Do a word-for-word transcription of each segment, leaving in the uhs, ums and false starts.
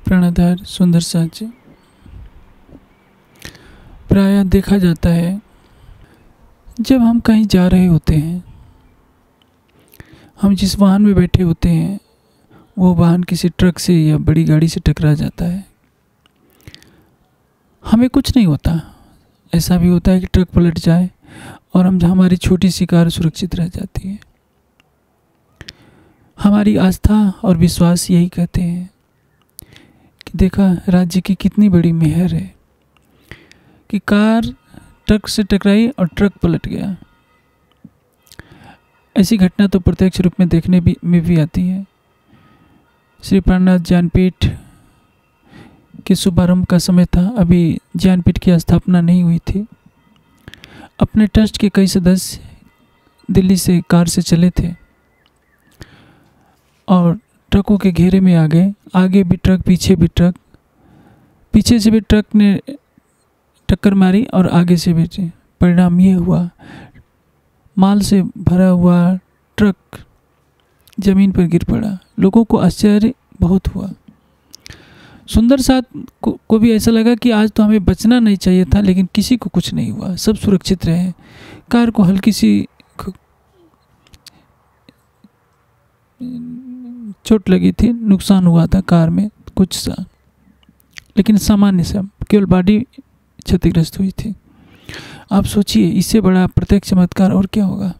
प्राणाधार सुंदर साज। प्रायः देखा जाता है जब हम कहीं जा रहे होते हैं, हम जिस वाहन में बैठे होते हैं वो वाहन किसी ट्रक से या बड़ी गाड़ी से टकरा जाता है, हमें कुछ नहीं होता। ऐसा भी होता है कि ट्रक पलट जाए और हम हमारी छोटी सी कार सुरक्षित रह जाती है। हमारी आस्था और विश्वास यही कहते हैं कि देखा राज्य की कितनी बड़ी मेहर है कि कार ट्रक से टकराई और ट्रक पलट गया। ऐसी घटना तो प्रत्यक्ष रूप में देखने भी में भी आती है। श्री प्राणनाथ ज्ञानपीठ के शुभारंभ का समय था, अभी ज्ञानपीठ की स्थापना नहीं हुई थी। अपने ट्रस्ट के कई सदस्य दिल्ली से कार से चले थे और ट्रकों के घेरे में आ गए। आगे भी ट्रक, पीछे भी ट्रक, पीछे से भी ट्रक ने टक्कर मारी और आगे से भी। परिणाम ये हुआ, माल से भरा हुआ ट्रक जमीन पर गिर पड़ा। लोगों को आश्चर्य बहुत हुआ। सुंदर साथ को, को भी ऐसा लगा कि आज तो हमें बचना नहीं चाहिए था, लेकिन किसी को कुछ नहीं हुआ, सब सुरक्षित रहे। कार को हल्की सी चोट लगी थी, नुकसान हुआ था कार में कुछ सा, लेकिन सामान्य सा, केवल बॉडी क्षतिग्रस्त हुई थी। आप सोचिए, इससे बड़ा प्रत्यक्ष चमत्कार और क्या होगा।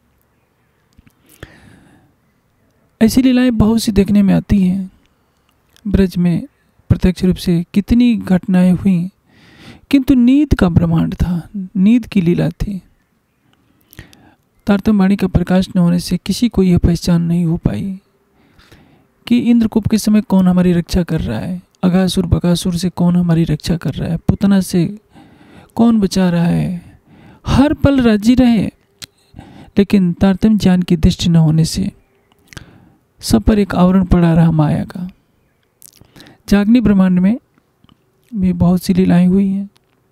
ऐसी लीलाएं बहुत सी देखने में आती हैं। ब्रज में प्रत्यक्ष रूप से कितनी घटनाएं हुई, किंतु नींद का ब्रह्मांड था, नींद की लीला थी। तारतम्य वाणी का प्रकाश न होने से किसी को यह पहचान नहीं हो पाई कि इंद्रकूप के समय कौन हमारी रक्षा कर रहा है, अघासुर बकासुर से कौन हमारी रक्षा कर रहा है, पुतना से कौन बचा रहा है। हर पल राजी रहे, लेकिन तारतम्य ज्ञान की दृष्टि न होने से सब पर एक आवरण पड़ा रहा माया का। जागनी ब्रह्मांड में भी बहुत सी लीलाएं हुई हैं।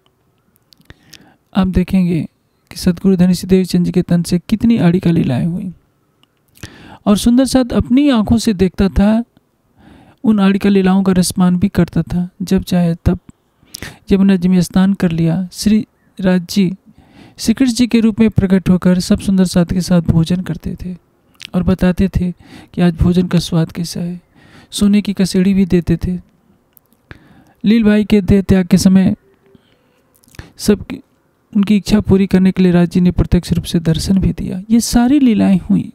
आप देखेंगे कि सदगुरु धनीसी देवचंद जी के तन से कितनी आड़ी का लीलाएं हुई, और सुंदर साथ अपनी आंखों से देखता था, उन आड़ी का लीलाओं का रसपान भी करता था। जब चाहे तब यमुना जी में स्नान कर लिया। श्री राज जी श्री कृष्ण जी के रूप में प्रकट होकर सब सुंदर साथ के साथ भोजन करते थे और बताते थे कि आज भोजन का स्वाद कैसा है। सोने की कसेड़ी भी देते थे। लील भाई के देह त्याग के समय सब उनकी इच्छा पूरी करने के लिए राज जी ने प्रत्यक्ष रूप से दर्शन भी दिया। ये सारी लीलाएं हुई।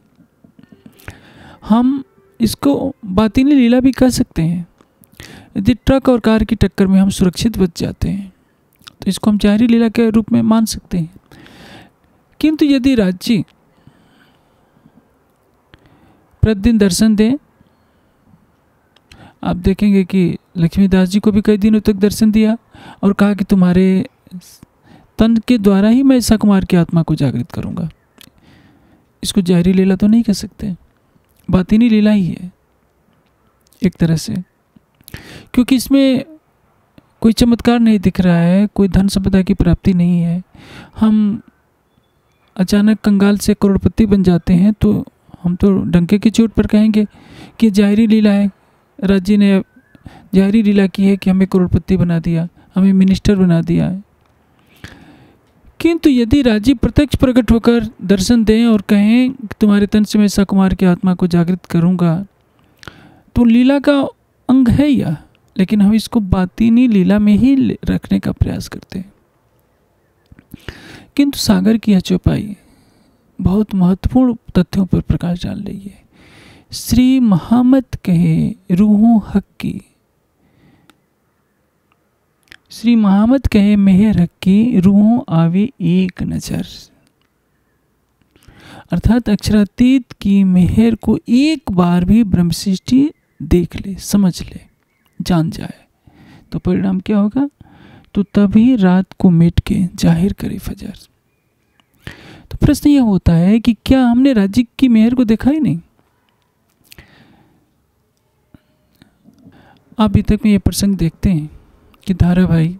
हम इसको बातिनी लीला भी कह सकते हैं। यदि ट्रक और कार की टक्कर में हम सुरक्षित बच जाते हैं तो इसको हम जाहिरी लीला के रूप में मान सकते हैं। किंतु यदि राज जी प्रतिदिन दर्शन दें, आप देखेंगे कि लक्ष्मीदास जी को भी कई दिनों तक दर्शन दिया और कहा कि तुम्हारे तन के द्वारा ही मैं ईसा कुमार की आत्मा को जागृत करूंगा। इसको जाहिरी लीला तो नहीं कह सकते, बातिनी लीला ही है एक तरह से, क्योंकि इसमें कोई चमत्कार नहीं दिख रहा है, कोई धन संपदा की प्राप्ति नहीं है। हम अचानक कंगाल से करोड़पति बन जाते हैं तो हम तो डंके की चोट पर कहेंगे कि जाहिरी लीला है। राज जी ने जाहिरी लीला की है कि हमें करोड़पति बना दिया, हमें मिनिस्टर बना दिया है। किंतु यदि राजी प्रत्यक्ष प्रकट होकर दर्शन दें और कहें कि तुम्हारे तन से मैं ईसा कुमार की आत्मा को जागृत करूंगा, तो लीला का अंग है यह, लेकिन हम इसको बातिनी लीला में ही रखने का प्रयास करते हैं। किंतु सागर की यह चौपाई बहुत महत्वपूर्ण तथ्यों पर प्रकाश डाल रही है। श्री महामत कहे रूहों हक की, श्री महामत कहे मेहर हक की, रूहों आवे एक नजर। अर्थात अक्षरातीत की मेहर को एक बार भी ब्रह्म सृष्टि देख ले, समझ ले, जान जाए तो परिणाम क्या होगा? तो तभी रात को मिट के जाहिर करे फजर। तो प्रश्न यह होता है कि क्या हमने राज्य की मेहर को देखा ही नहीं? आप अभी तक में ये प्रसंग देखते हैं कि धारा भाई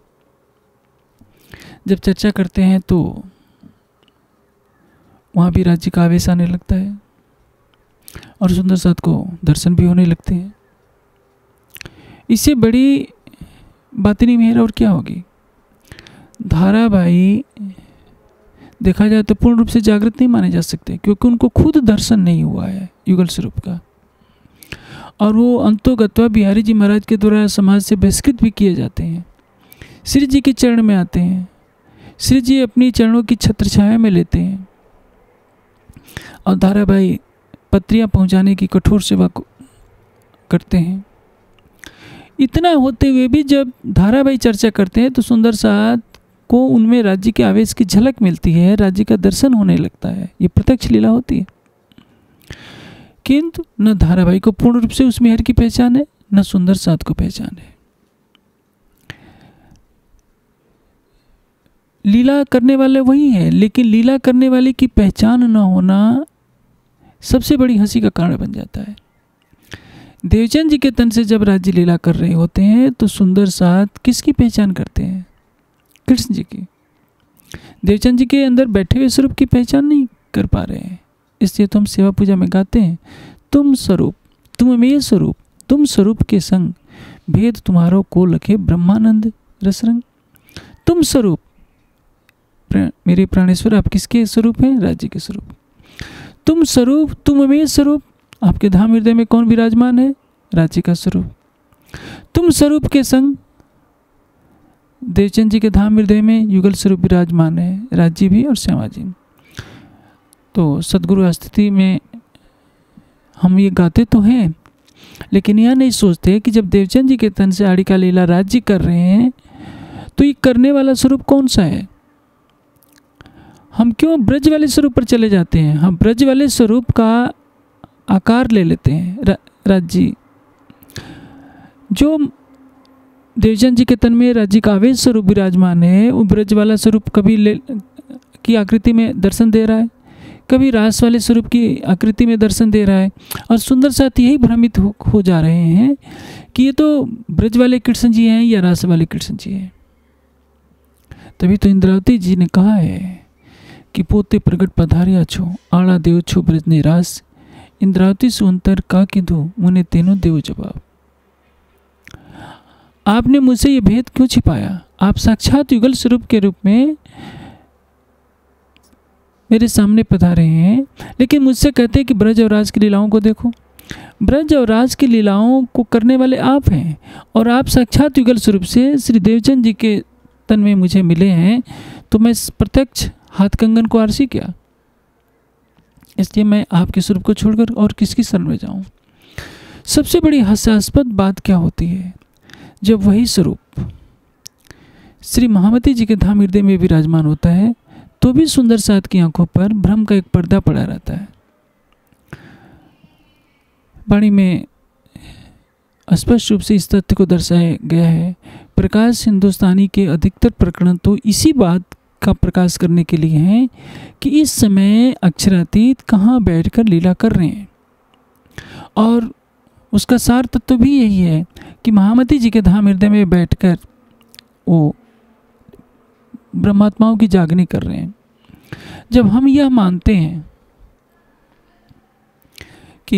जब चर्चा करते हैं तो वहाँ भी राज्य का आवेश आने लगता है और सुंदर साथ को दर्शन भी होने लगते हैं। इससे बड़ी बातिनी मेहर और क्या होगी। धाराबाई देखा जाए तो पूर्ण रूप से जागृत नहीं माने जा सकते, क्योंकि उनको खुद दर्शन नहीं हुआ है युगल स्वरूप का, और वो अंतोगत्वा बिहारी जी महाराज के द्वारा समाज से बहिष्कृत भी किए जाते हैं। श्री जी के चरण में आते हैं, श्री जी अपनी चरणों की छत्र छाया में लेते हैं, और धाराबाई पत्रियां पहुंचाने की कठोर सेवा करते हैं। इतना होते हुए भी जब धाराबाई चर्चा करते हैं तो सुंदर साथ को उनमें राज्य के आवेश की झलक मिलती है, राज्य का दर्शन होने लगता है। ये प्रत्यक्ष लीला होती है, किंतु न धाराबाई को पूर्ण रूप से उस मेहर की पहचान है, न सुंदर साथ को पहचान है। लीला करने वाले वही है, लेकिन लीला करने वाले की पहचान न होना सबसे बड़ी हंसी का कारण बन जाता है। देवचंद जी के तन से जब राज्य लीला कर रहे होते हैं तो सुंदर साथ किसकी पहचान करते हैं? कृष्ण जी की। देवचंद जी के अंदर बैठे हुए स्वरूप की पहचान नहीं कर पा रहे हैं, इसलिए तो हम सेवा पूजा में गाते हैं, तुम स्वरूप तुम में स्वरूप तुम स्वरूप के संग भेद तुम्हारो को लखे ब्रह्मानंद रसरंग। तुम स्वरूप मेरे प्राणेश्वर आप किसके स्वरूप हैं? राज्य के स्वरूप। तुम स्वरूप तुम में स्वरूप आपके धाम हृदय में कौन विराजमान है? राज्य का स्वरूप। तुम स्वरूप के संग देवचंद जी के धाम हृदय में युगल स्वरूप विराजमान है, राज्य भी और श्यामा जी। तो सदगुरु स्तुति में हम ये गाते तो हैं, लेकिन यह नहीं सोचते कि जब देवचंद जी के तन से आड़िका लीला राज्य कर रहे हैं तो ये करने वाला स्वरूप कौन सा है? हम क्यों ब्रज वाले स्वरूप पर चले जाते हैं? हम ब्रज वाले स्वरूप का आकार ले लेते हैं। रा, राज्य जो देवचंद जी के तन में राज्य का आवेश स्वरूप विराजमान है, वो ब्रज वाला स्वरूप कभी ले की आकृति में दर्शन दे रहा है, कभी रास वाले स्वरूप की आकृति में दर्शन दे रहा है, और सुंदर साथ यही भ्रमित हो, हो जा रहे हैं कि ये तो ब्रज वाले कृष्ण जी हैं या रास वाले कृष्ण जी हैं। तभी तो इंद्रावती जी ने कहा है कि पोते प्रगट पधारिया छो आड़ा देव छो ब्रज ने रास, इंद्रावती सुंतर का किधु मुने तीनों देव जवाब। आपने मुझसे ये भेद क्यों छिपाया? आप साक्षात युगल स्वरूप के रूप में मेरे सामने पधारे हैं, लेकिन मुझसे कहते हैं कि ब्रज और राज की लीलाओं को देखो। ब्रज और राज की लीलाओं को करने वाले आप हैं, और आप साक्षात युगल स्वरूप से श्री देवचंद जी के तन में मुझे मिले हैं, तो मैं प्रत्यक्ष हाथ कंगन को आरसी क्या? इसलिए मैं आपके स्वरूप को छोड़कर और किसकी शरण में जाऊं? सबसे बड़ी हास्यास्पद बात क्या होती है, जब वही स्वरूप श्री महामती जी के धाम हृदय में विराजमान होता है तो भी सुंदर साथ की आंखों पर भ्रम का एक पर्दा पड़ा रहता है। वाणी में स्पष्ट रूप से इस तथ्य को दर्शाया गया है। प्रकाश हिंदुस्तानी के अधिकतर प्रकरण तो इसी बात का प्रकाश करने के लिए हैं कि इस समय अक्षरातीत कहाँ बैठकर लीला कर रहे हैं, और उसका सार तत्व भी यही है कि महामती जी के धाम हृदय में बैठकर वो ब्रह्मात्माओं की जागनी कर रहे हैं। जब हम यह मानते हैं कि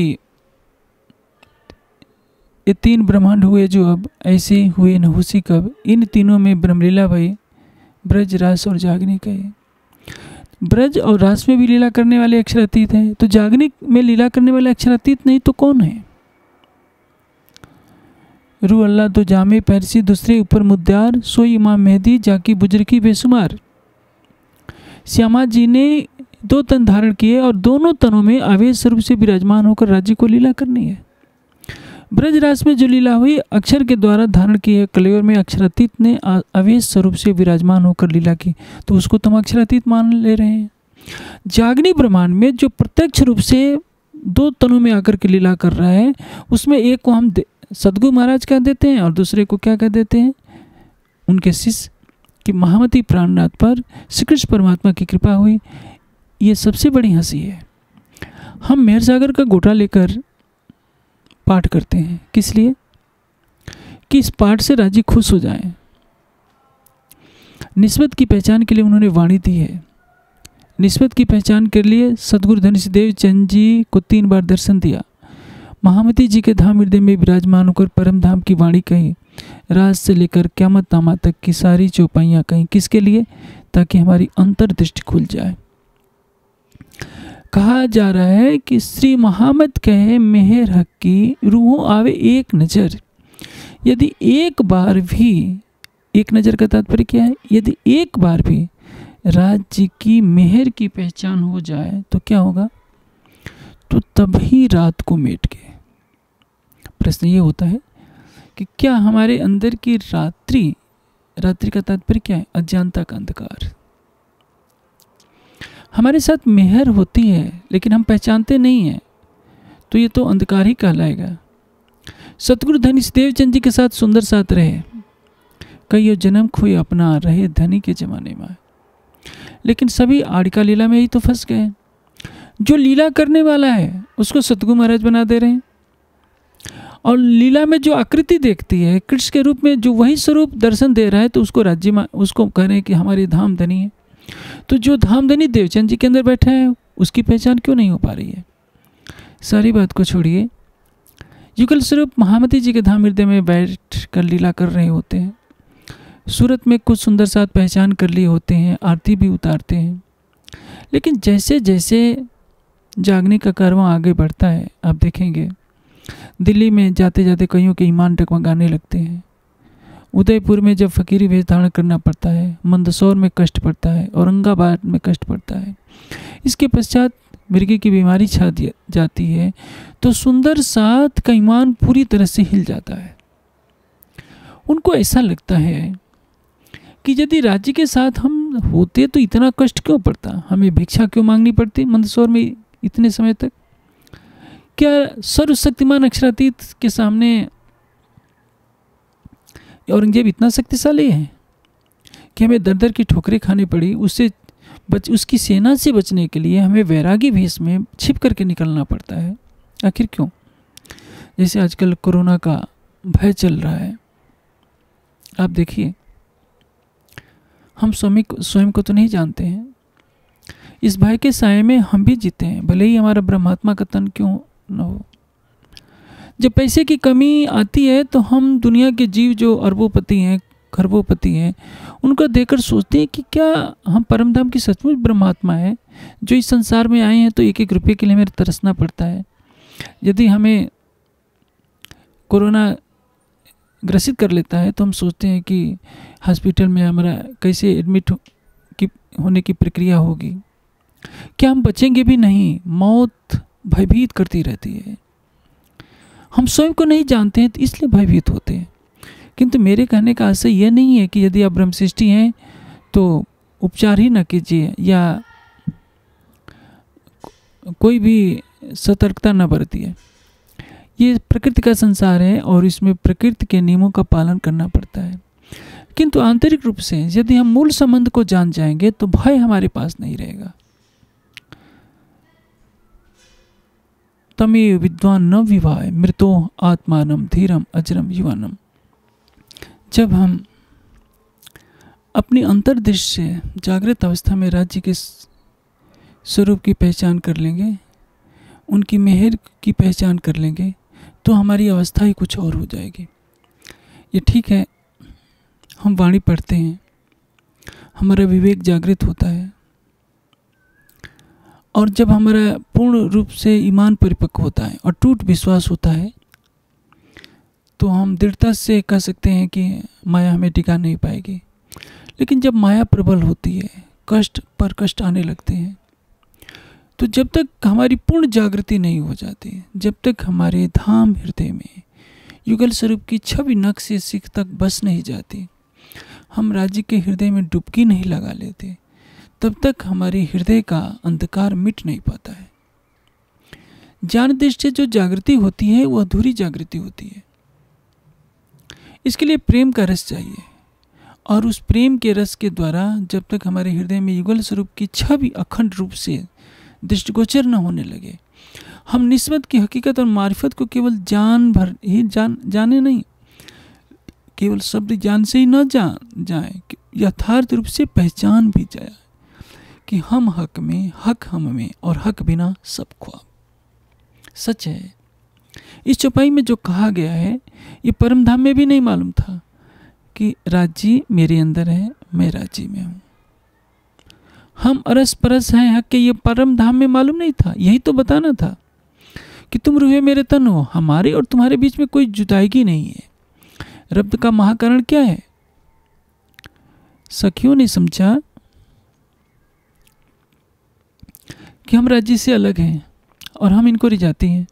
ये तीन ब्रह्मांड हुए जो अब ऐसे हुए नहुसी कब, इन तीनों में ब्रह्मलीला भई ब्रज रास और जागनी कहे। ब्रज और रास में भी लीला करने वाले अक्षरातीत हैं, तो जागनी में लीला करने वाले अक्षरातीत नहीं तो कौन है? रू अल्लाह तो जामे पैरसी दूसरे ऊपर मुद्दार, सोई इमाम मेहदी जाकी बुजरकी बेसुमार। श्यामा जी ने दो तन धारण किए और दोनों तनों में आवेश स्वरूप से विराजमान होकर राज्य को लीला करनी है। ब्रज रास में जो लीला हुई अक्षर के द्वारा धारण की है, कलयुग में अक्षरातीत ने आवेश स्वरूप से विराजमान होकर लीला की, तो उसको तुम अक्षरातीत मान ले रहे हैं। जागनी ब्रह्मांड में जो प्रत्यक्ष रूप से दो तनों में आकर के लीला कर रहा है, उसमें एक को हम सदगुरु महाराज कह देते हैं और दूसरे को क्या कह देते हैं? उनके शिष्य कि महामती प्राणनाथ पर श्री कृष्ण परमात्मा की कृपा हुई। ये सबसे बड़ी हंसी है। हम मेहर सागर का गोटा लेकर पाठ करते हैं, किस लिए? कि इस पाठ से राजी खुश हो जाएं। निस्बत की पहचान के लिए उन्होंने वाणी दी है। निस्बत की पहचान के लिए सदगुरु धनुष देव चंद जी को तीन बार दर्शन दिया। महामती जी के धाम हृदय में विराजमान होकर परम धाम की वाणी कही, राज से लेकर क़यामत तामा तक की सारी चौपाइयाँ कहीं। किसके लिए? ताकि हमारी अंतर्दृष्टि खुल जाए। कहा जा रहा है कि श्री महामत कहे मेहर हक की रूहों आवे एक नज़र। यदि एक बार भी, एक नज़र का तात्पर्य क्या है? यदि एक बार भी राज्य की मेहर की पहचान हो जाए तो क्या होगा? तो तभी रात को मेट के। प्रश्न ये होता है कि क्या हमारे अंदर की रात्रि, रात्रि का तात्पर्य क्या है? अज्ञानता का अंधकार। हमारे साथ मेहर होती है लेकिन हम पहचानते नहीं हैं, तो ये तो अंधकार ही कहलाएगा। सतगुरु धनी देवचंद जी के साथ सुंदर साथ रहे, कईयों जन्म खोए अपना, रहे धनी के जमाने में। लेकिन सभी आड़िका लीला में ही तो फंस गए। जो लीला करने वाला है उसको सतगुरु महाराज बना दे रहे हैं, और लीला में जो आकृति देखती है कृष्ण के रूप में, जो वही स्वरूप दर्शन दे रहा है, तो उसको राज्य में, उसको कह रहे हैं कि हमारे धाम धनी है। तो जो धाम धनी देवचंद जी के अंदर बैठा है उसकी पहचान क्यों नहीं हो पा रही है? सारी बात को छोड़िए, युगल स्वरूप महामती जी के धाम हृदय में बैठ कर लीला कर रहे होते हैं। सूरत में कुछ सुंदर साथ पहचान कर लिए होते हैं, आरती भी उतारते हैं। लेकिन जैसे जैसे जागने का कारवां आगे बढ़ता है, आप देखेंगे दिल्ली में जाते जाते कईयों के ईमान डगमगाने लगते हैं। उदयपुर में जब फकीरी वेश धारण करना पड़ता है, मंदसौर में कष्ट पड़ता है, औरंगाबाद में कष्ट पड़ता है, इसके पश्चात मिर्गी की बीमारी छा जाती है, तो सुंदर साथ का ईमान पूरी तरह से हिल जाता है। उनको ऐसा लगता है कि यदि राज्य के साथ हम होते तो इतना कष्ट क्यों पड़ता, हमें भिक्षा क्यों मांगनी पड़ती मंदसौर में इतने समय तक? क्या सर्वशक्तिमान अक्षरातीत के सामने औरंगजेब इतना शक्तिशाली है कि हमें दर दर की ठोकरें खानी पड़ी? उससे बच उसकी सेना से बचने के लिए हमें वैरागी भेष में छिप करके निकलना पड़ता है। आखिर क्यों? जैसे आजकल कोरोना का भय चल रहा है, आप देखिए, हम स्वयं स्वयं को तो नहीं जानते हैं, इस भय के साए में हम भी जीते हैं, भले ही हमारा ब्रह्मात्मा का तन क्यों न हो। जब पैसे की कमी आती है तो हम दुनिया के जीव जो अरबोपति हैं, खरबोपति हैं, उनको देखकर सोचते हैं कि क्या हम परमधाम की सचमुच ब्रह्मात्मा है जो इस संसार में आए हैं, तो एक एक रुपये के लिए हमें तरसना पड़ता है। यदि हमें कोरोना ग्रसित कर लेता है तो हम सोचते हैं कि हॉस्पिटल में हमारा कैसे एडमिट हो, की होने की प्रक्रिया होगी, क्या हम बचेंगे भी नहीं? मौत भयभीत करती रहती है। हम स्वयं को नहीं जानते हैं तो इसलिए भयभीत होते हैं। किंतु मेरे कहने का आशय यह नहीं है कि यदि आप ब्रह्मसृष्टि हैं तो उपचार ही न कीजिए या कोई भी सतर्कता न बरतिए। ये प्रकृति का संसार है और इसमें प्रकृति के नियमों का पालन करना पड़ता है। किंतु आंतरिक रूप से यदि हम मूल संबंध को जान जाएंगे तो भय हमारे पास नहीं रहेगा। तमेव विद्वान न विवाय मृतो आत्मानम धीरम अजरम युवानम। जब हम अपनी अंतर्दृष्टि से जागृत अवस्था में राज्य के स्वरूप की पहचान कर लेंगे, उनकी मेहर की पहचान कर लेंगे, तो हमारी अवस्था ही कुछ और हो जाएगी। ये ठीक है, हम वाणी पढ़ते हैं, हमारा विवेक जागृत होता है, और जब हमारा पूर्ण रूप से ईमान परिपक्व होता है और टूट विश्वास होता है, तो हम दृढ़ता से कह सकते हैं कि माया हमें टिका नहीं पाएगी। लेकिन जब माया प्रबल होती है, कष्ट पर कष्ट आने लगते हैं, तो जब तक हमारी पूर्ण जागृति नहीं हो जाती, जब तक हमारे धाम हृदय में युगल स्वरूप की छवि नख से सिख तक बस नहीं जाती, हम राज्य के हृदय में डुबकी नहीं लगा लेते, तब तक हमारे हृदय का अंधकार मिट नहीं पाता है। ज्ञान दृष्टि जो जागृति होती है वो अधूरी जागृति होती है। इसके लिए प्रेम का रस चाहिए, और उस प्रेम के रस के द्वारा जब तक हमारे हृदय में युगल स्वरूप की छवि अखंड रूप से दृष्टिगोचर न होने लगे, हम निस्बत की हकीकत और मारिफत को केवल जान भर ही जान जाने नहीं, केवल शब्द ज्ञान से ही न जान जाए, यथार्थ रूप से पहचान भी जाए कि हम हक में, हक हम में, और हक बिना सब ख्वाब। सच है इस चौपाई में जो कहा गया है ये परम धाम में भी नहीं मालूम था कि राज्य मेरे अंदर है, मैं राज्य में हूँ। हम अरस परस हैं हक के, ये परम धाम में मालूम नहीं था। यही तो बताना था कि तुम रूहे मेरे तन हो, हमारे और तुम्हारे बीच में कोई जुदाईगी नहीं है। रब्द का महाकारण क्या है? सखियों ने समझा कि हम राज्य से अलग हैं और हम इनको रिझाते हैं।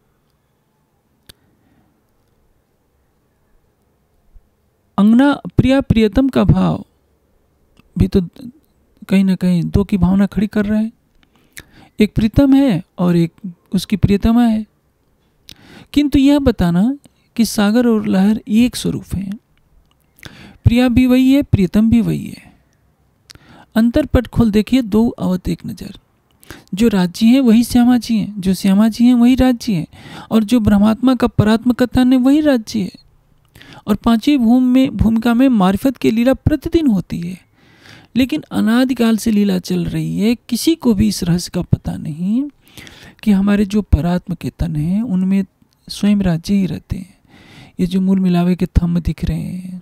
अंगना प्रिया प्रियतम का भाव भी तो कहीं ना कहीं दो की भावना खड़ी कर रहा है। एक प्रीतम है और एक उसकी प्रियतमा है, किंतु यह बताना कि सागर और लहर एक स्वरूप हैं। प्रिया भी वही है, प्रियतम भी वही है। अंतर पट खोल देखिए, दो अवत एक नज़र। जो राज्य हैं वही श्यामा जी हैं, जो श्यामा जी हैं वही राज्य है, और जो ब्रह्मात्मा का परात्म कथन है वही राज्य है। और पांचवी भूमि में भूमिका में मारिफत की लीला प्रतिदिन होती है, लेकिन अनादिकाल से लीला चल रही है। किसी को भी इस रहस्य का पता नहीं कि हमारे जो परात्म के तन हैं उनमें स्वयं राज्य ही रहते हैं। ये जो मूल मिलावे के थंब दिख रहे हैं,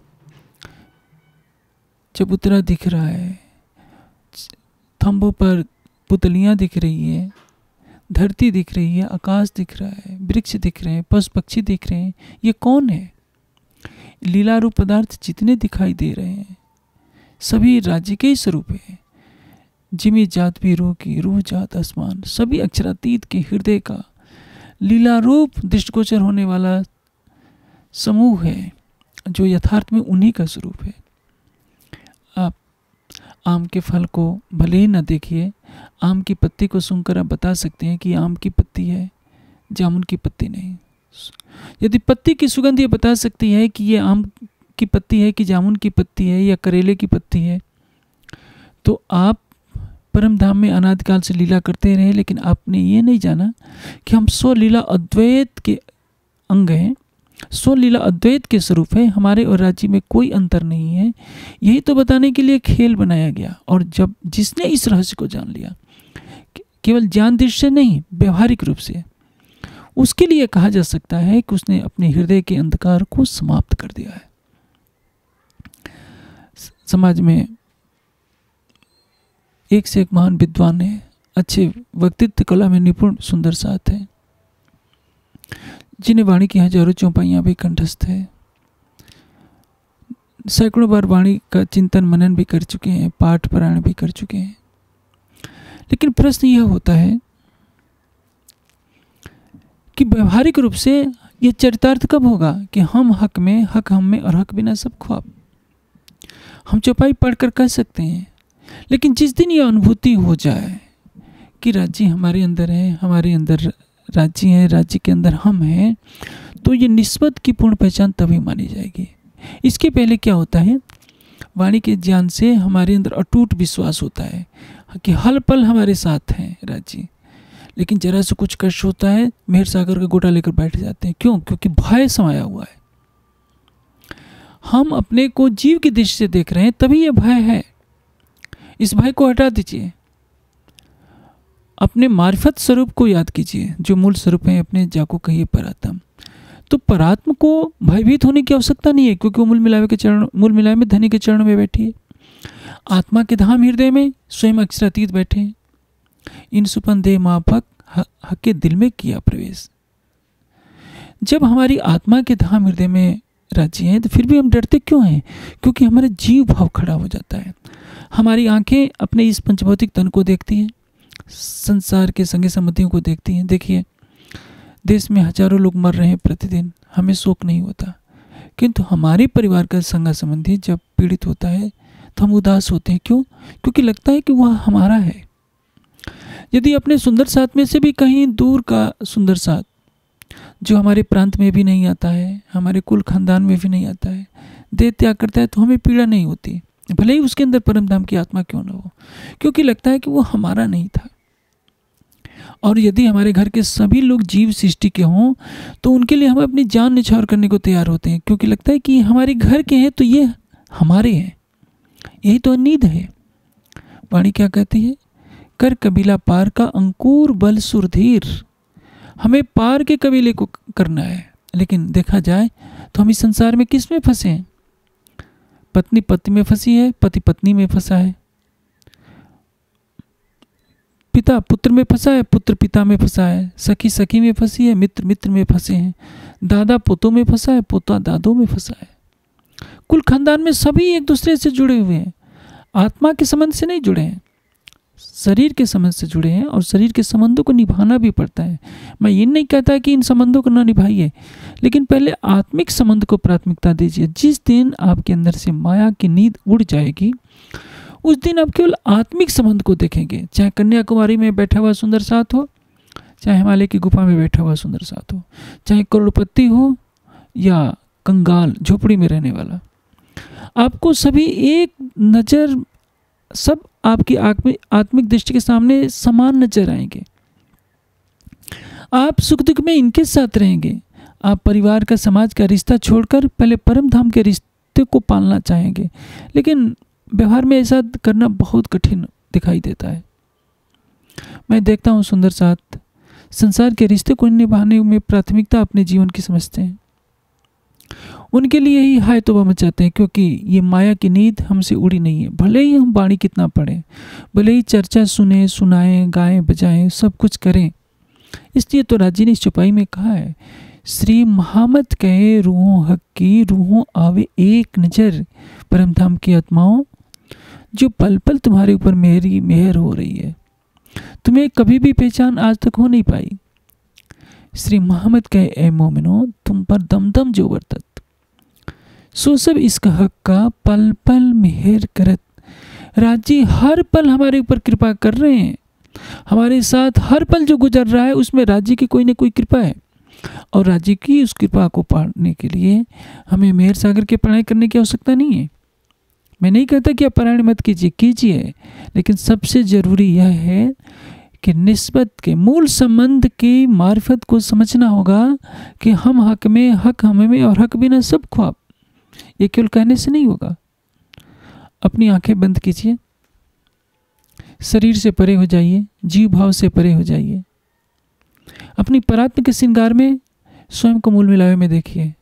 चबूतरा दिख रहा है, थंबों पर पुतलियाँ दिख रही है, धरती दिख रही है, आकाश दिख रहा है, वृक्ष दिख रहे हैं, पशु पक्षी दिख रहे हैं, ये कौन है? लीला रूप पदार्थ जितने दिखाई दे रहे हैं सभी राज्य के ही स्वरूप है। जिमी जात भी रूह की, रूह जात आसमान, सभी अक्षरातीत के हृदय का लीला रूप दृष्टिगोचर होने वाला समूह है, जो यथार्थ में उन्हीं का स्वरूप है। आप आम के फल को भले ही न देखिए, आम की पत्ती को सुनकर आप बता सकते हैं कि आम की पत्ती है, जामुन की पत्ती नहीं। यदि पत्ती की सुगंध ये बता सकती है कि ये आम की पत्ती है कि जामुन की पत्ती है या करेले की पत्ती है, तो आप परम धाम में अनादिकाल से लीला करते रहे, लेकिन आपने ये नहीं जाना कि हम सो लीला अद्वैत के अंग हैं, सो लीला अद्वैत के स्वरूप है। हमारे और राज्य में कोई अंतर नहीं है। यही तो बताने के लिए खेल बनाया गया। और जब जिसने इस रहस्य को जान लिया, केवल ज्ञान दृष्टि से नहीं, व्यवहारिक रूप से, उसके लिए कहा जा सकता है कि उसने अपने हृदय के अंधकार को समाप्त कर दिया है। समाज में एक से एक महान विद्वान है, अच्छे व्यक्तित्व, कला में निपुण, सुंदर साथ है, जिन्हें वाणी की हजारों चौपाइयाँ भी कंठस्थ है, सैकड़ों बार वाणी का चिंतन मनन भी कर चुके हैं, पाठ पारायण भी कर चुके हैं। लेकिन प्रश्न यह होता है कि व्यवहारिक रूप से यह चरितार्थ कब होगा कि हम हक में, हक हम में और हक बिना सब ख्वाब। हम चौपाई पढ़कर कह सकते हैं, लेकिन जिस दिन यह अनुभूति हो जाए कि राज्य हमारे अंदर है, हमारे अंदर राज्य है, राज्य के अंदर हम हैं, तो ये निस्बत की पूर्ण पहचान तभी मानी जाएगी। इसके पहले क्या होता है? वाणी के ज्ञान से हमारे अंदर अटूट विश्वास होता है कि हर पल हमारे साथ हैं राज्य, लेकिन जरा से कुछ कष्ट होता है, मेहर सागर का गोटा लेकर बैठ जाते हैं। क्यों? क्योंकि भय समाया हुआ है। हम अपने को जीव की दृष्टि से देख रहे हैं, तभी यह भय है। इस भय को हटा दीजिए, अपने मार्फत स्वरूप को याद कीजिए, जो मूल स्वरूप है अपने, जाको कहिए परात्म। तो परात्म को भयभीत होने की आवश्यकता नहीं है, क्योंकि वो मूल मिलावे के चरण, मूल मिलावे में धनी के चरणों में बैठी है। आत्मा के धाम हृदय में स्वयं अक्षरातीत बैठे हैं। इन सुपन देह माफक हक के दिल में किया प्रवेश। जब हमारी आत्मा के धाम हृदय में राज्य हैं, तो फिर भी हम डरते क्यों हैं? क्योंकि हमारा जीव भाव खड़ा हो जाता है। हमारी आंखें अपने इस पंचभौतिक तन को देखती हैं, संसार के संगे संबंधियों को देखती हैं। देखिए, देश में हजारों लोग मर रहे हैं प्रतिदिन, हमें शोक नहीं होता, किंतु हमारे परिवार का संगा संबंधी जब पीड़ित होता है तो हम उदास होते हैं। क्यों? क्योंकि लगता है कि वह हमारा है। यदि अपने सुंदर साथ में से भी कहीं दूर का सुंदर साथ, जो हमारे प्रांत में भी नहीं आता है, हमारे कुल खानदान में भी नहीं आता है, देह त्याग करता है, तो हमें पीड़ा नहीं होती, भले ही उसके अंदर परम धाम की आत्मा क्यों न हो, क्योंकि लगता है कि वो हमारा नहीं था। और यदि हमारे घर के सभी लोग जीव सृष्टि के हों, तो उनके लिए हम अपनी जान निछावर करने को तैयार होते हैं, क्योंकि लगता है कि हमारे घर के हैं तो ये हमारे हैं। यही तो नींद है। वाणी क्या कहती है? कर कबीला पार का अंकुर बल सुरधीर। हमें पार के कबीले को करना है, लेकिन देखा जाए तो हम इस संसार में किस में फंसे हैं? पत्नी पति में फंसी है, पति पत्नी में फंसा है, पिता पुत्र में फंसा है, पुत्र पिता में फंसा है, सखी सखी में फंसी है, मित्र मित्र में फंसे हैं, दादा पोतों में फंसा है, पोता दादों में फंसा है। कुल खानदान में सभी एक दूसरे से जुड़े हुए हैं, आत्मा के संबंध से नहीं जुड़े हैं, शरीर के संबंध से जुड़े हैं और शरीर के संबंधों को निभाना भी पड़ता है। मैं ये नहीं कहता कि इन संबंधों को ना निभाइए, लेकिन पहले आत्मिक संबंध को प्राथमिकता दीजिए। जिस दिन आपके अंदर से माया की नींद उड़ जाएगी, उस दिन आप केवल आत्मिक संबंध को देखेंगे। चाहे कन्याकुमारी में बैठा हुआ सुंदर साथ हो, चाहे हिमालय की गुफा में बैठा हुआ सुंदर साथ हो, चाहे करोड़पति हो या कंगाल झोपड़ी में रहने वाला, आपको सभी एक नज़र, सब आपकी आत्मिक दृष्टि के सामने समान नजर आएंगे। आप सुख दुख में इनके साथ रहेंगे। आप परिवार का, समाज का रिश्ता छोड़कर पहले परम धाम के रिश्ते को पालना चाहेंगे, लेकिन व्यवहार में ऐसा करना बहुत कठिन दिखाई देता है। मैं देखता हूँ सुंदर साथ संसार के रिश्ते को निभाने में प्राथमिकता अपने जीवन की समझते हैं। उनके लिए ही हाय तौबा मचाते हैं, क्योंकि ये माया की नींद हमसे उड़ी नहीं है। भले ही हम वाणी कितना पढ़ें, भले ही चर्चा सुने, सुनाएं, गाएं, बजाएं, सब कुछ करें। इसलिए तो राजी ने इस चौपाई में कहा है, श्री महामत कहे रूहों हक की, रूहों आवे एक नज़र, परम धाम की आत्माओं जो पल पल तुम्हारे ऊपर मेरी मेहर हो रही है, तुम्हें कभी भी पहचान आज तक हो नहीं पाई। श्री मोहम्मद कहे ए मोमिनो, तुम पर दम दम जो बरतत, सो सब इसका हक का पल पल मेहर करत। राजी हर पल हमारे ऊपर कृपा कर रहे हैं, हमारे साथ हर पल जो गुजर रहा है उसमें राजी की कोई न कोई कृपा है। और राजी की उस कृपा को पाने के लिए हमें मेहर सागर की पढ़ाई करने की आवश्यकता नहीं है। मैं नहीं कहता कि आप पारायण मत कीजिए, कीजिए, लेकिन सबसे ज़रूरी यह है कि निस्बत के मूल संबंध की मार्फत को समझना होगा कि हम हक में, हक हमें में और हक बिना सब ख्वाब। ये केवल कहने से नहीं होगा। अपनी आंखें बंद कीजिए, शरीर से परे हो जाइए, जीव भाव से परे हो जाइए, अपनी परात्म के श्रृंगार में स्वयं को मूल मिलावे में देखिए।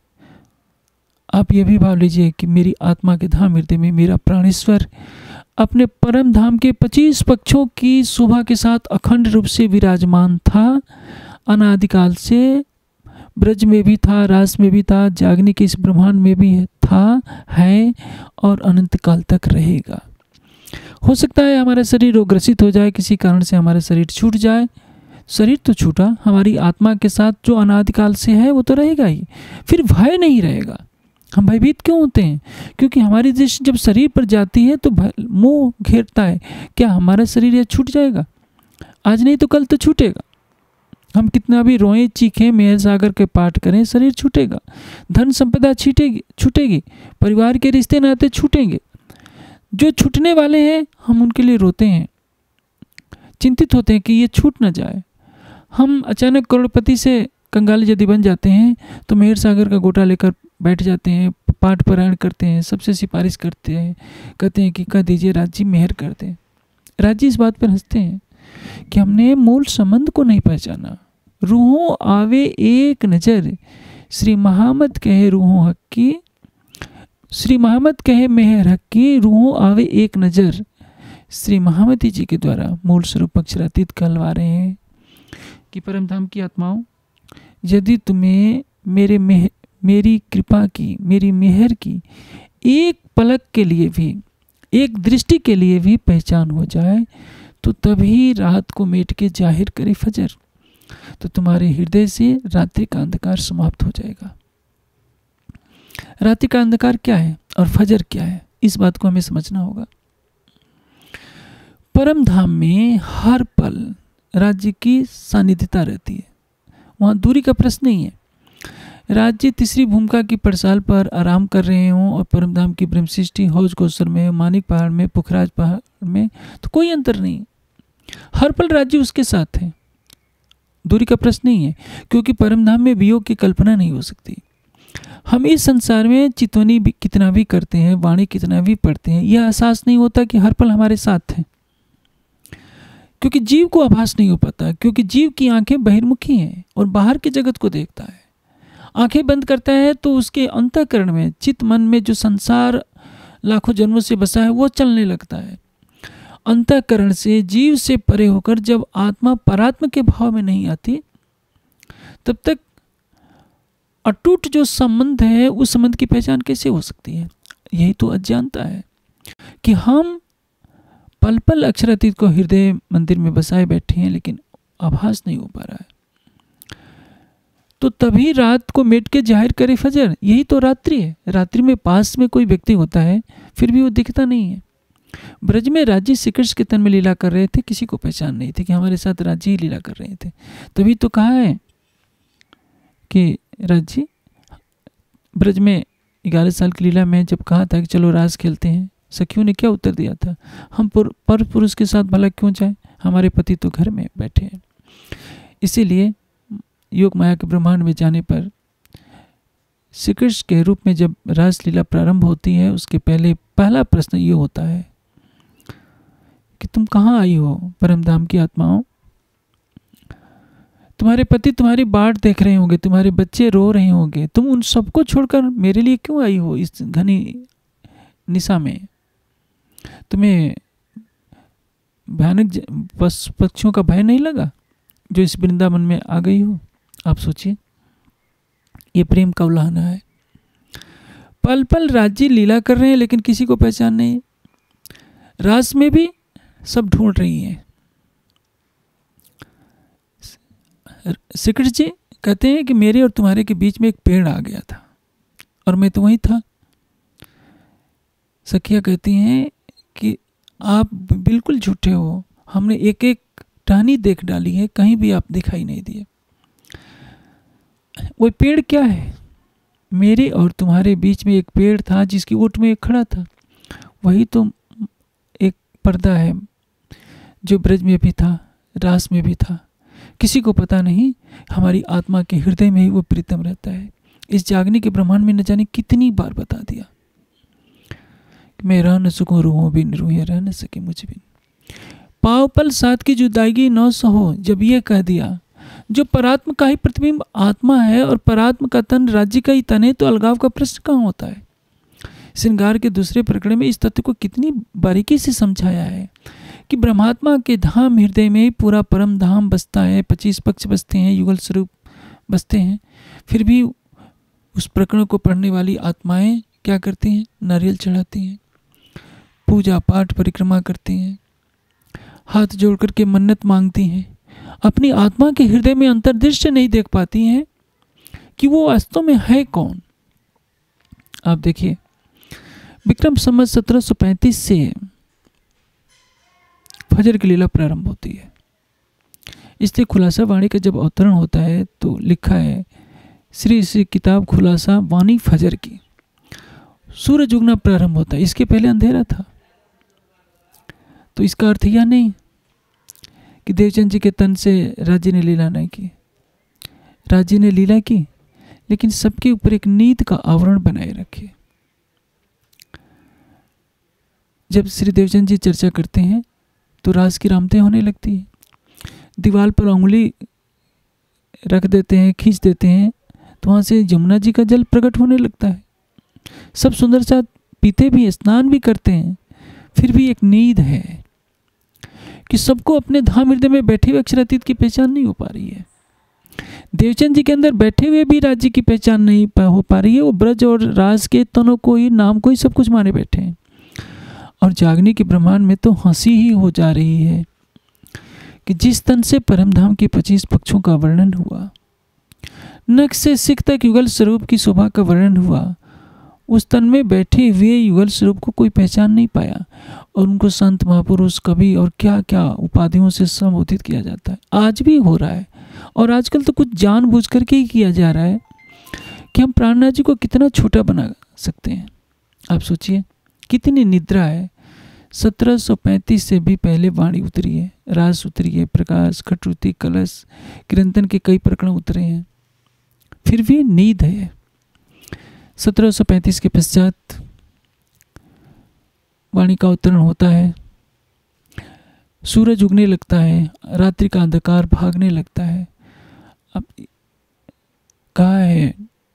आप ये भी भाव लीजिए कि मेरी आत्मा के धाम हृदय में मेरा प्राणेश्वर अपने परम धाम के पच्चीस पक्षों की शोभा के साथ अखंड रूप से विराजमान था। अनादिकाल से ब्रज में भी था, रास में भी था, जागने के इस ब्रह्मांड में भी था, है और अनंत काल तक रहेगा। हो सकता है हमारा शरीर रोगग्रसित हो जाए, किसी कारण से हमारा शरीर छूट जाए। शरीर तो छूटा, हमारी आत्मा के साथ जो अनादिकाल से है वो तो रहेगा ही। फिर भय नहीं रहेगा। हम भयभीत क्यों होते हैं? क्योंकि हमारी दृष्टि जब शरीर पर जाती है तो मोह घेरता है, क्या हमारा शरीर यह छूट जाएगा? आज नहीं तो कल तो छूटेगा। हम कितना भी रोएं, चीखें, मेहर सागर के पाठ करें, शरीर छूटेगा। धन संपदा छीटेगी छूटेगी, परिवार के रिश्ते नाते छूटेंगे। जो छूटने वाले हैं हम उनके लिए रोते हैं, चिंतित होते हैं कि ये छूट ना जाए। हम अचानक करोड़पति से कंगाल यदि बन जाते हैं तो मेहर सागर का गोटा लेकर बैठ जाते हैं, पाठ पारायण करते हैं, सबसे सिफारिश करते हैं, कहते हैं कि कह दीजिए राज जी मेहर कर दें। राज जी इस बात पर हंसते हैं कि हमने मूल संबंध को नहीं पहचाना। रूहों आवे एक नज़र, श्री महामत कहे रूहों हक की, श्री महामत कहे मेहर हक की, रूहों आवे एक नज़र। श्री महामती जी के द्वारा मूल स्वरूप अक्षरातीत कहलवा रहे हैं कि परमधाम की आत्माओं, यदि तुम्हें मेरे मेह मेरी कृपा की, मेरी मेहर की एक पलक के लिए भी, एक दृष्टि के लिए भी पहचान हो जाए तो तभी रात को मेट के जाहिर करे फजर, तो तुम्हारे हृदय से रात्रि का अंधकार समाप्त हो जाएगा। रात्रि का अंधकार क्या है और फजर क्या है, इस बात को हमें समझना होगा। परम धाम में हर पल राज्य की सानिध्यता रहती है, वहाँ दूरी का प्रश्न नहीं है। राज्य तीसरी भूमिका की पड़साल पर आराम कर रहे हों और परमधाम की ब्रह्मसृष्टि हौज गोसर में, मानिक पहाड़ में, पुखराज पहाड़ में, तो कोई अंतर नहीं। हर पल राज्य उसके साथ है, दूरी का प्रश्न नहीं है, क्योंकि परमधाम में वियोग की कल्पना नहीं हो सकती। हम इस संसार में चितवनी भी कितना भी करते हैं, वाणी कितना भी पढ़ते हैं, यह एहसास नहीं होता कि हर पल हमारे साथ है, क्योंकि जीव को आभास नहीं हो पाता, क्योंकि जीव की आंखें बहिर्मुखी हैं और बाहर के जगत को देखता है। आंखें बंद करता है तो उसके अंतःकरण में, चित्त मन में जो संसार लाखों जन्मों से बसा है वो चलने लगता है। अंतःकरण से, जीव से परे होकर जब आत्मा परात्मा के भाव में नहीं आती, तब तक अटूट जो संबंध है उस संबंध की पहचान कैसे हो सकती है? यही तो अज्ञानता है कि हम पल पल अक्षरातीत को हृदय मंदिर में बसाए बैठे हैं, लेकिन आभास नहीं हो पा रहा है। तो तभी रात को मिट के जाहिर करे फजर, यही तो रात्रि है। रात्रि में पास में कोई व्यक्ति होता है, फिर भी वो दिखता नहीं है। ब्रज में राज्य श्री कृष्ण के तन में लीला कर रहे थे, किसी को पहचान नहीं थी कि हमारे साथ राज्य ही लीला कर रहे थे। तभी तो कहा है कि राज्य ब्रज में ग्यारह साल की लीला में जब कहा था कि चलो रास खेलते हैं, सखियों ने क्या उत्तर दिया था? हम पर पुरुष के साथ भला क्यों जाए, हमारे पति तो घर में बैठे हैं। इसीलिए योग माया के ब्रह्मांड में जाने पर श्री कृष्ण के रूप में जब रासलीला प्रारंभ होती है, उसके पहले पहला प्रश्न ये होता है कि तुम कहाँ आई हो परमधाम की आत्माओं? तुम्हारे पति तुम्हारी बाट देख रहे होंगे, तुम्हारे बच्चे रो रहे होंगे, तुम उन सबको छोड़कर मेरे लिए क्यों आई हो इस घनी निशा में? तुम्हें भयानक पक्षियों का भय नहीं लगा जो इस वृंदावन में आ गई हो? आप सोचिए, ये प्रेम का उल्लाहना है। पल पल राज्य लीला कर रहे हैं, लेकिन किसी को पहचान नहीं। रास में भी सब ढूंढ रही हैं। श्री कृष्ण जी कहते हैं कि मेरे और तुम्हारे के बीच में एक पेड़ आ गया था और मैं तो वहीं था। सखिया कहती हैं कि आप बिल्कुल झूठे हो, हमने एक एक टहनी देख डाली है, कहीं भी आप दिखाई नहीं दिए। वो पेड़ क्या है? मेरे और तुम्हारे बीच में एक पेड़ था जिसकी ओट में एक खड़ा था। वही तो एक पर्दा है जो ब्रज में भी था, रास में भी था। किसी को पता नहीं, हमारी आत्मा के हृदय में ही वो प्रीतम रहता है। इस जागने के ब्रह्मांड में न जाने कितनी बार बता दिया कि मैं रह न सकूं रूहों बिन, रूहें रह न सके मुझ बिन। पाव पल साथ की जुदाई नौ सहो, जब ये कह दिया जो परात्म का ही प्रतिबिंब आत्मा है और परात्म का तन राज्य का ही तन है, तो अलगाव का प्रश्न कहाँ होता है? श्रृंगार के दूसरे प्रकरण में इस तथ्य को कितनी बारीकी से समझाया है कि ब्रह्मात्मा के धाम हृदय में ही पूरा परम धाम बसता है। पच्चीस पक्ष बसते हैं, युगल स्वरूप बसते हैं। फिर भी उस प्रकरण को पढ़ने वाली आत्माएं क्या करती हैं? नारियल चढ़ाती हैं, पूजा पाठ परिक्रमा करती हैं, हाथ जोड़ करके मन्नत मांगती हैं। अपनी आत्मा के हृदय में अंतर्दृष्टि नहीं देख पाती हैं कि वो वास्तव में है कौन। आप देखिए, विक्रम संवत सत्रह सौ पैंतीस से फजर की लीला प्रारंभ होती है। इसलिए खुलासा वाणी का जब अवतरण होता है तो लिखा है श्री श्री किताब खुलासा वाणी फजर की। सूरज उगना प्रारंभ होता है, इसके पहले अंधेरा था। तो इसका अर्थ यह नहीं कि देवचंद जी के तन से राज्य ने लीला नहीं की। राज्य ने लीला की, लेकिन सबके ऊपर एक नीति का आवरण बनाए रखे। जब श्री देवचंद जी चर्चा करते हैं तो रास की रामतें होने लगती है। दीवार पर उंगली रख देते हैं, खींच देते हैं, तो वहाँ से यमुना जी का जल प्रकट होने लगता है। सब सुंदर साथ पीते भी, स्नान भी करते हैं। फिर भी एक नींद है कि सबको अपने धाम हृदय में बैठे हुए अक्षरातीत की पहचान नहीं हो पा रही है। देवचंद जी के अंदर बैठे हुए भी राज्य की पहचान नहीं हो पा रही है। वो ब्रज और राज के तनों को ही, नाम को ही सब कुछ माने बैठे हैं। और जागने के ब्रह्मांड में तो हंसी ही हो जा रही है कि जिस तन से परमधाम के पच्चीस पक्षों का वर्णन हुआ, नख से सिख तक युगल स्वरूप की शोभा का वर्णन हुआ, उस तन में बैठे हुए युगल स्वरूप को कोई पहचान नहीं पाया। और उनको संत, महापुरुष, कवि और क्या क्या उपाधियों से संबोधित किया जाता है। आज भी हो रहा है, और आजकल तो कुछ जानबूझ करके ही किया जा रहा है कि हम प्राणनाथ जी को कितना छोटा बना सकते हैं। आप सोचिए कितनी निद्रा है। सत्रह सौ पैंतीस से भी पहले वाणी उतरी है, रास उतरी है, प्रकाश, खटरुति, कलश, किरंतन के कई प्रकरण उतरे हैं, फिर भी नींद है। सत्रह सौ पैंतीस के पश्चात वाणी का अवतरण होता है। सूरज उगने लगता है, रात्रि का अंधकार भागने लगता है। अब कहा है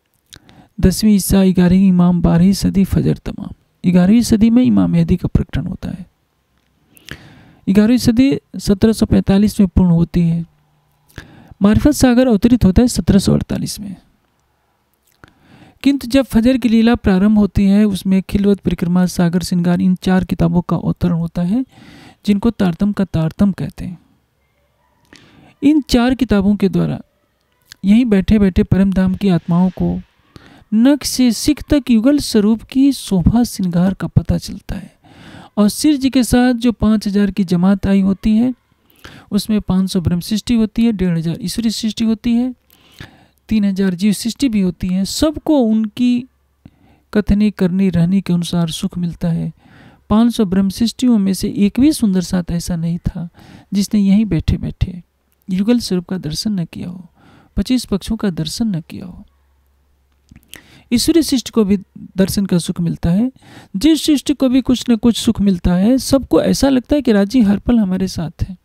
दसवीं ईसा, ग्यारहवीं इमाम, बारहवीं सदी फजर तमाम। ग्यारहवीं सदी में इमाम मेहदी का प्रकटन होता है। ग्यारहवीं सदी सत्रह सौ पैंतालीस में पूर्ण होती है। मारिफत सागर अवतरित होता है सत्रह सौ अड़तालीस में। किंतु जब फजर की लीला प्रारंभ होती है उसमें खिलवत, परिक्रमा, सागर श्रृंगार, इन चार किताबों का अवतरण होता है जिनको तारतम का तारतम कहते हैं। इन चार किताबों के द्वारा यहीं बैठे बैठे परम धाम की आत्माओं को नख से सिख तक युगल स्वरूप की शोभा श्रृंगार का पता चलता है। और सिर जी के साथ जो पाँच हजार की जमात आई होती है उसमें पाँच सौ ब्रह्म सृष्टि होती है, डेढ़ हजार ईश्वरी सृष्टि होती है, तीन हजार जीव सृष्टि भी होती है। सबको उनकी कथनी करनी रहनी के अनुसार सुख मिलता है। पाँच सौ ब्रह्म सृष्टियों में से एक भी सुंदर साथ ऐसा नहीं था जिसने यहीं बैठे बैठे युगल स्वरूप का दर्शन न किया हो, पच्चीस पक्षों का दर्शन न किया हो। ईश्वरीय सृष्टि को भी दर्शन का सुख मिलता है। जिस सृष्टि को भी कुछ न कुछ सुख मिलता है, सबको ऐसा लगता है कि राजी हर पल हमारे साथ है।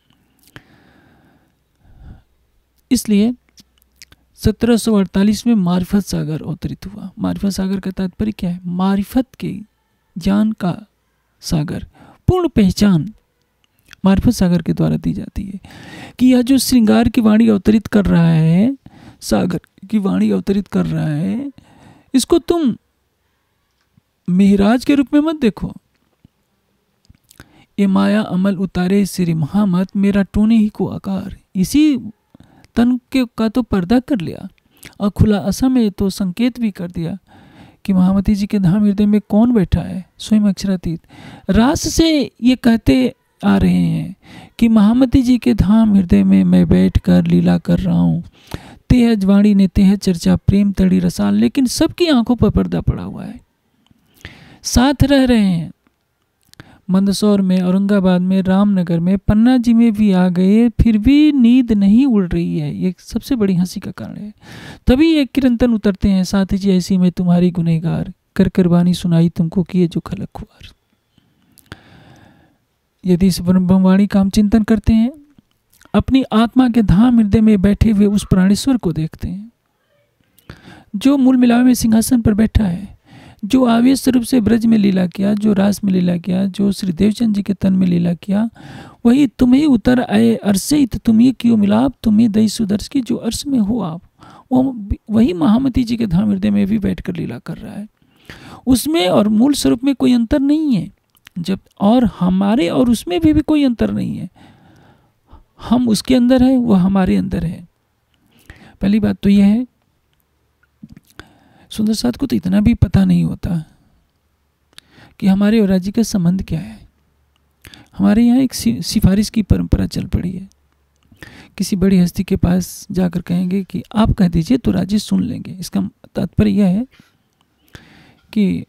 इसलिए सत्रह सौ अड़तालीस में मारिफत सागर अवतरित हुआ। मारिफत सागर का तात्पर्य क्या है? मारिफत के ज्ञान का सागर, पूर्ण पहचान मारिफत सागर के द्वारा दी जाती है। कि यह जो श्रृंगार की वाणी अवतरित कर रहा है, सागर की वाणी अवतरित कर रहा है, इसको तुम मेहराज के रूप में मत देखो। ये माया अमल उतारे श्री महामत, मेरा टोने ही को आकार। इसी तन के का तो पर्दा कर लिया और खुला असा में तो संकेत भी कर दिया कि महामती जी के धाम हृदय में कौन बैठा है, स्वयं अक्षरातीत। रास से ये कहते आ रहे हैं कि महामती जी के धाम हृदय में मैं बैठकर लीला कर रहा हूँ। तेह वाणी ने तेह चर्चा, प्रेम तड़ी रसाल, लेकिन सबकी आंखों पर पर्दा पड़ा हुआ है। साथ रह रहे हैं मंदसौर में, औरंगाबाद में, रामनगर में, पन्ना जी में भी आ गए, फिर भी नींद नहीं उड़ रही है। ये सबसे बड़ी हंसी का कारण है। तभी एक किरंतन उतरते हैं, साथ जी ऐसी में तुम्हारी गुनहगार, कर कर वाणी सुनाई तुमको किए जो खलक खुआर। यदि इस ब्रह्मवाणी का हम चिंतन करते हैं, अपनी आत्मा के धाम हृदय में बैठे हुए उस प्राणेश्वर को देखते हैं जो मूल मिलावे में सिंहासन पर बैठा है, जो आवेश स्वरूप से ब्रज में लीला किया, जो रास में लीला किया, जो श्री देवचंद जी के तन में लीला किया, वही तुम्हें उतर आए अरसे, तुम्हें क्यों मिलाप, तुम्हें दई सुदर्श की, जो अर्श में हो आप, वो वही महामती जी के धाम हृदय में भी बैठकर लीला कर रहा है। उसमें और मूल स्वरूप में कोई अंतर नहीं है, जब और हमारे और उसमें भी, भी कोई अंतर नहीं है। हम उसके अंदर है, वह हमारे अंदर है। पहली बात तो यह है, सुंदर साथ को तो इतना भी पता नहीं होता कि हमारे और राज्य का संबंध क्या है। हमारे यहाँ एक सिफारिश की परंपरा चल पड़ी है। किसी बड़ी हस्ती के पास जाकर कहेंगे कि आप कह दीजिए तो राजी सुन लेंगे। इसका तात्पर्य यह है कि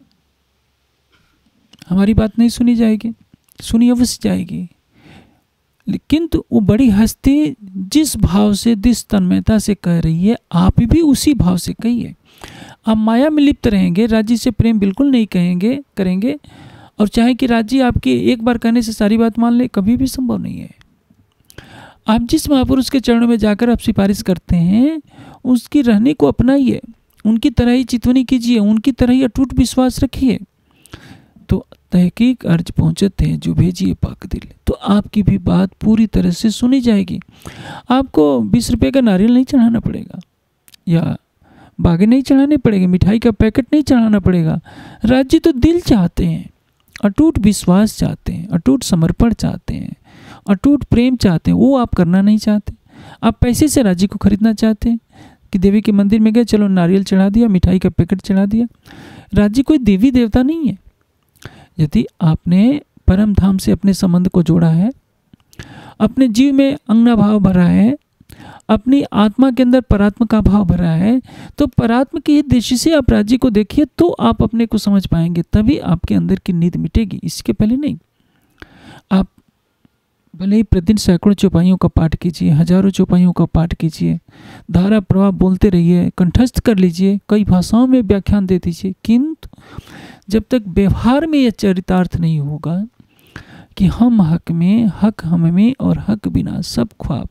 हमारी बात नहीं सुनी जाएगी, सुनी अवश्य जाएगी, लेकिन तो वो बड़ी हस्ती जिस भाव से, जिस तन्मयता से कह रही है, आप भी उसी भाव से कहिए। आप माया में लिप्त रहेंगे, राज्य से प्रेम बिल्कुल नहीं कहेंगे करेंगे, और चाहे कि राज्य आपके एक बार कहने से सारी बात मान ले, कभी भी संभव नहीं है। आप जिस महापुरुष के चरणों में जाकर आप सिफारिश करते हैं, उसकी रहने को अपनाइए, उनकी तरह ही चितवनी कीजिए, उनकी तरह ही अटूट विश्वास रखिए, तो तहकीक अर्ज पहुँचते हैं जो भेजिए पाक दिल, तो आपकी भी बात पूरी तरह से सुनी जाएगी। आपको बीस रुपये का नारियल नहीं चढ़ाना पड़ेगा, या बागे नहीं चढ़ाने पड़ेंगे, मिठाई का पैकेट नहीं चढ़ाना पड़ेगा। राज्य तो दिल चाहते हैं, अटूट विश्वास चाहते हैं, अटूट समर्पण चाहते हैं, अटूट प्रेम चाहते हैं। वो आप करना नहीं चाहते। आप पैसे से राज्य को खरीदना चाहते हैं कि देवी के मंदिर में गए, चलो नारियल चढ़ा दिया, मिठाई का पैकेट चढ़ा दिया। राज्य कोई देवी देवता नहीं है। यदि आपने परम धाम से अपने संबंध को जोड़ा है, अपने जीव में अंगना भाव भरा है, अपनी आत्मा के अंदर परात्मा का भाव भरा है, तो परात्मा की दृष्टि से आप राज्य को देखिए, तो आप अपने को समझ पाएंगे, तभी आपके अंदर की नींद मिटेगी, इसके पहले नहीं। आप भले ही प्रतिदिन सैकड़ों चौपाइयों का पाठ कीजिए, हजारों चौपाइयों का पाठ कीजिए, धारा प्रवाह बोलते रहिए, कंठस्थ कर लीजिए, कई भाषाओं में व्याख्यान दे दीजिए, किंतु जब तक व्यवहार में यह चरितार्थ नहीं होगा कि हम हक में, हक हम में और हक बिना सब ख्वाब,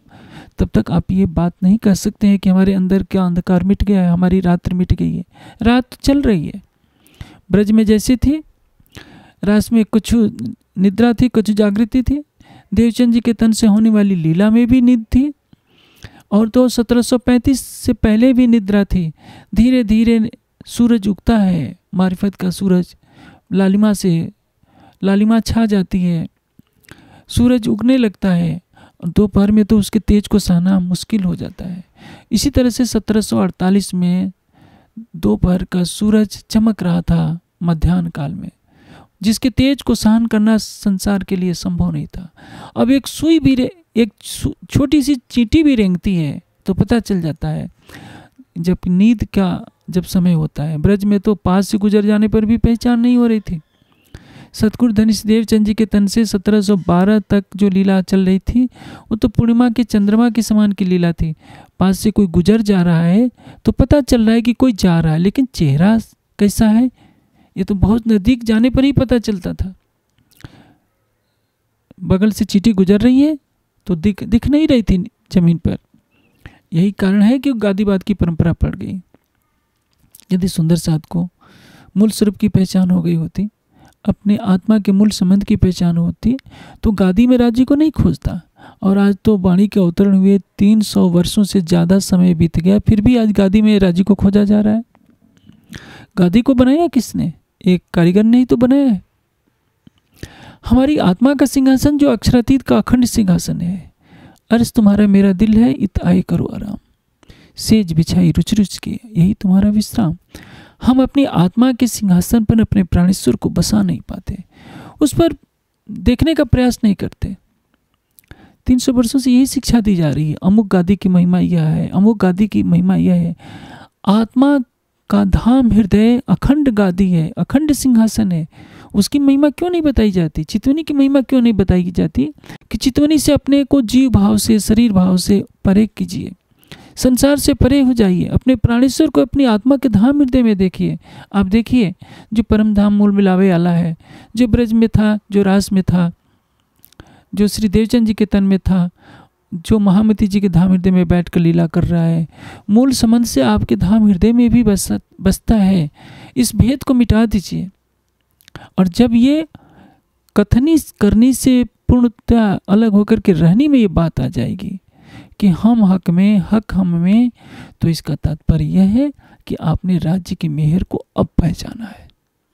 तब तक आप ये बात नहीं कह सकते हैं कि हमारे अंदर क्या अंधकार मिट गया है, हमारी रात्रि मिट गई है। रात तो चल रही है। ब्रज में जैसी थी, रास में कुछ निद्रा थी, कुछ जागृति थी। देवचंद जी के तन से होने वाली लीला में भी नींद थी, और तो सत्रह सौ पैंतीस से पहले भी निद्रा थी। धीरे धीरे सूरज उगता है, मारिफत का सूरज, लालिमा से लालिमा छा जाती है, सूरज उगने लगता है। दोपहर में तो उसके तेज को सहना मुश्किल हो जाता है। इसी तरह से सत्रह सौ अड़तालीस में दोपहर का सूरज चमक रहा था मध्याह्न काल में, जिसके तेज को सहन करना संसार के लिए संभव नहीं था। अब एक सुई भी, एक छोटी सी चींटी भी रेंगती है तो पता चल जाता है जब नींद का जब समय होता है। ब्रज में तो पास से गुजर जाने पर भी पहचान नहीं हो रही थी। सतगुरु धनिष देवचंद जी के तन से सत्रह सौ बारह तक जो लीला चल रही थी वो तो पूर्णिमा के चंद्रमा के समान की लीला थी। पास से कोई गुजर जा रहा है तो पता चल रहा है कि कोई जा रहा है, लेकिन चेहरा कैसा है ये तो बहुत नज़दीक जाने पर ही पता चलता था। बगल से चींटी गुजर रही है तो दिख दिख नहीं रही थी जमीन पर। यही कारण है कि गादीवाद की परंपरा पड़ गई। यदि सुंदर साध को मूल स्वरूप की पहचान हो गई होती, अपने आत्मा के मूल संबंध की पहचान होती, तो गादी में राज्य को नहीं खोजता। और आज तो वाणी के अवतरण हुए तीन सौ वर्षों से ज़्यादा समय बीत गया, फिर भी आज गादी में राज्य को खोजा जा रहा है। गादी को बनाया किसने? एक कारीगर ने ही तो बनाया है। हमारी आत्मा का सिंहासन जो अक्षरातीत का अखंड सिंहासन है। अर्ज तुम्हारा मेरा दिल है, इत आए करो आराम, सेज बिछाई रुच रुच के यही तुम्हारा विश्राम। हम अपनी आत्मा के सिंहासन पर अपने प्राणेश्वर को बसा नहीं पाते, उस पर देखने का प्रयास नहीं करते। तीन सौ वर्षों से यही शिक्षा दी जा रही है। अमुक गादी की महिमा यह है, अमुक गादी की महिमा यह है। आत्मा का धाम हृदय अखंड गादी है, अखंड सिंहासन है। उसकी महिमा क्यों नहीं बताई जाती? चितवनी की महिमा क्यों नहीं बताई जाती कि चितवनी से अपने को जीव भाव से, शरीर भाव से परे कीजिए, संसार से परे हो जाइए, अपने प्राणेश्वर को अपनी आत्मा के धाम हृदय में देखिए। आप देखिए जो परम धाम मूल मिलावे आला है, जो ब्रज में था, जो रास में था, जो श्री देवचंद जी के तन में था, जो महामती जी के धाम हृदय में बैठकर लीला कर रहा है, मूल संबंध से आपके धाम हृदय में भी बस बसता है। इस भेद को मिटा दीजिए। और जब ये कथनी करनी से पूर्णतः अलग होकर के रहनी में ये बात आ जाएगी कि हम हक में, हक हम में, तो इसका तात्पर्य यह है कि आपने राज्य की मेहर को अब पहचाना है।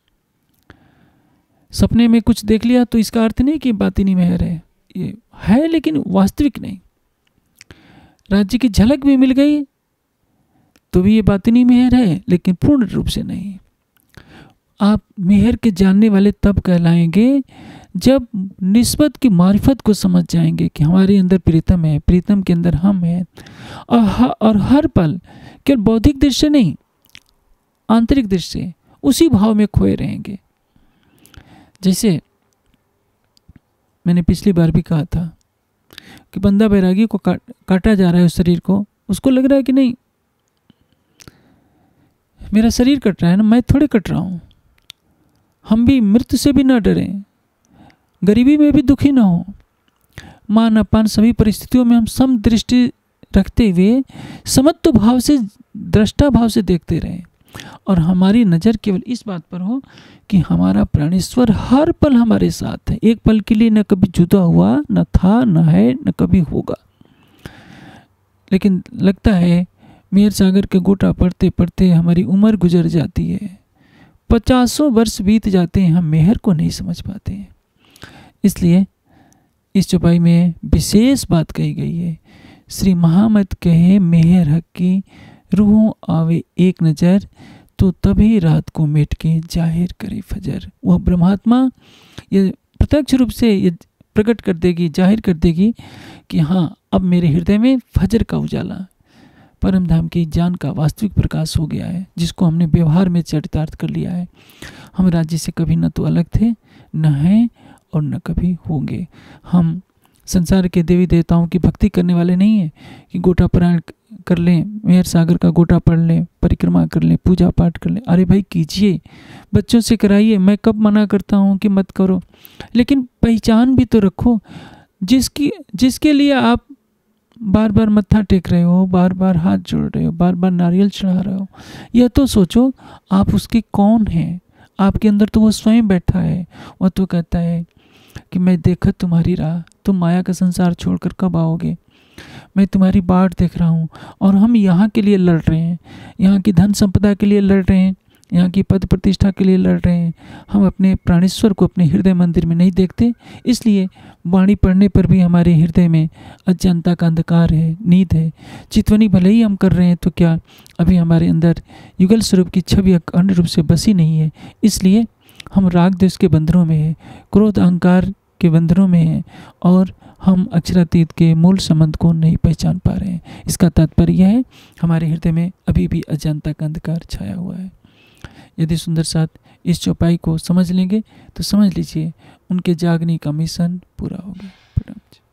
सपने में कुछ देख लिया तो इसका अर्थ नहीं कि बातिनी मेहर है, ये है लेकिन वास्तविक नहीं। राज्य की झलक भी मिल गई तो भी ये बातिनी मेहर है, लेकिन पूर्ण रूप से नहीं। आप मेहर के जानने वाले तब कहलाएंगे जब निस्बत की मारिफत को समझ जाएंगे कि हमारे अंदर प्रीतम है, प्रीतम के अंदर हम हैं, और, और हर पल केवल बौद्धिक दृष्टि से नहीं, आंतरिक दृष्टि से उसी भाव में खोए रहेंगे। जैसे मैंने पिछली बार भी कहा था कि बंदा बैरागी को काट, काटा जा रहा है उस शरीर को, उसको लग रहा है कि नहीं मेरा शरीर कट रहा है ना, मैं थोड़े कट रहा हूँ। हम भी मृत्यु से भी न डरें, गरीबी में भी दुखी न हो, मान अपान सभी परिस्थितियों में हम सम दृष्टि रखते हुए समत्व भाव से, दृष्टा भाव से देखते रहें, और हमारी नज़र केवल इस बात पर हो कि हमारा प्राणेश्वर हर पल हमारे साथ है। एक पल के लिए न कभी जुदा हुआ, न था, न है, न कभी होगा। लेकिन लगता है मेहर सागर के गोटा पढ़ते पढ़ते हमारी उम्र गुजर जाती है, पचासों वर्ष बीत जाते हैं, हम मेहर को नहीं समझ पाते हैं। इसलिए इस चौपाई में विशेष बात कही गई है, श्री महामत कहे मेहर हक की रूहों आवे एक नज़र, तो तभी रात को मेट के जाहिर करे फजर। वह ब्रह्मात्मा ये प्रत्यक्ष रूप से ये प्रकट कर देगी, जाहिर कर देगी कि हाँ अब मेरे हृदय में फजर का उजाला, परम धाम की जान का वास्तविक प्रकाश हो गया है, जिसको हमने व्यवहार में चरितार्थ कर लिया है। हम राज्य से कभी न तो अलग थे, न हैं और न कभी होंगे। हम संसार के देवी देवताओं की भक्ति करने वाले नहीं हैं कि गोटा पारायण कर लें, मेहर सागर का गोटा पढ़ लें, परिक्रमा कर लें, पूजा पाठ कर लें। अरे भाई कीजिए, बच्चों से कराइए, मैं कब मना करता हूँ कि मत करो, लेकिन पहचान भी तो रखो। जिसकी जिसके लिए आप बार बार मत्था टेक रहे हो, बार बार हाथ जोड़ रहे हो, बार बार नारियल चढ़ा रहे हो, यह तो सोचो आप उसके कौन हैं। आपके अंदर तो वो स्वयं बैठा है। वह तो कहता है कि मैं देखत तुम्हारी राह, तुम माया का संसार छोड़कर कब आओगे, मैं तुम्हारी बाट देख रहा हूँ। और हम यहाँ के लिए लड़ रहे हैं, यहाँ की धन संपदा के लिए लड़ रहे हैं, यहाँ की पद प्रतिष्ठा के लिए लड़ रहे हैं। हम अपने प्राणेश्वर को अपने हृदय मंदिर में नहीं देखते, इसलिए वाणी पढ़ने पर भी हमारे हृदय में अज्ञानता का अंधकार है, नींद है। चितवनी भले ही हम कर रहे हैं तो क्या अभी हमारे अंदर युगल स्वरूप की छवि अखंड रूप से बसी नहीं है। इसलिए हम राग द्वेष के बंधनों में है, क्रोध अहंकार के बंधनों में है, और हम अक्षरातीत के मूल संबंध को नहीं पहचान पा रहे हैं। इसका तात्पर्य यह है हमारे हृदय में अभी भी अज्ञानता का अंधकार छाया हुआ है। यदि सुंदर साथ इस चौपाई को समझ लेंगे तो समझ लीजिए उनके जागने का मिशन पूरा हो गया। प्रणाम जी।